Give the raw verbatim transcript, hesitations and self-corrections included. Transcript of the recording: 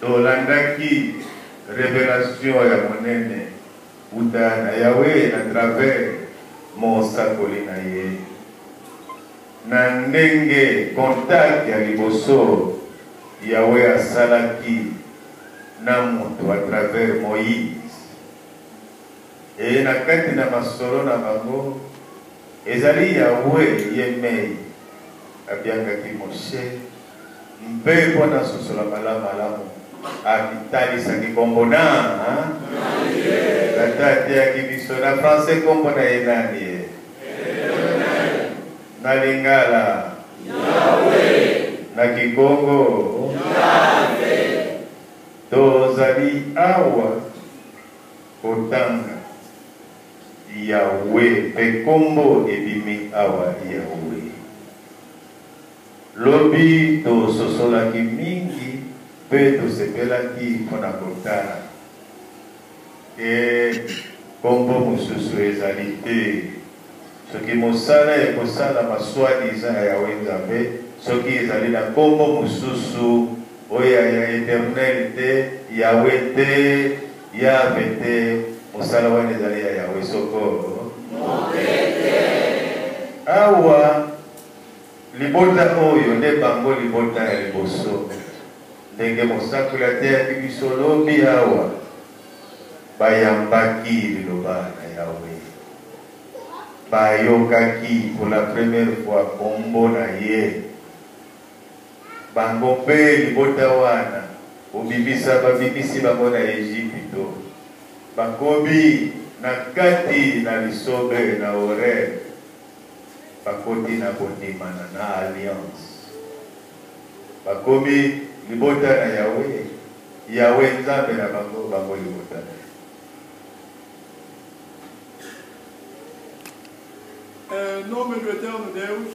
tolandaki révélation ya monene uta na Yahweh à travers mosakoli na ye na ndenge contact ya liboso Yahweh asalaki na moto à travers Moïse et na kati na masolo na bango ezali Yahweh yemei abiangaki Moshe mpe mpona sosola malamu malamu akitalisaki kombo na tata ateyaki biso na français kombo na ye nani ye na Lingala na Kikongo tozali awa kotanga Yahweh mpe kombo ebimi awa Yahweh lobi tososolaki mingi mpe tosepelaki mpona kotala e kombo mosusu ezali te soki mosala ekosala maswadiza ya Yahweh Nzambe soki ezali na kombo mosusu oyo ya eternel te Yahweh te Yahve te mosala wana ezali ya Yahweh soko awa libota oyo nde bango libota ya liboso ndenge mosakoli ateyaki biso lobi awa bayambaki liloba na Yahweh bayokaki pour la première fois kombo na ye bango mpe libota wana obibisa babibisi bango na Ejipito bakobi na kati na lisobe na Horeb bakoti na bondimana na alliance bakomi libota na Yahweh Yahweh Nzambe na bango bango libota Em nome do Eterno Deus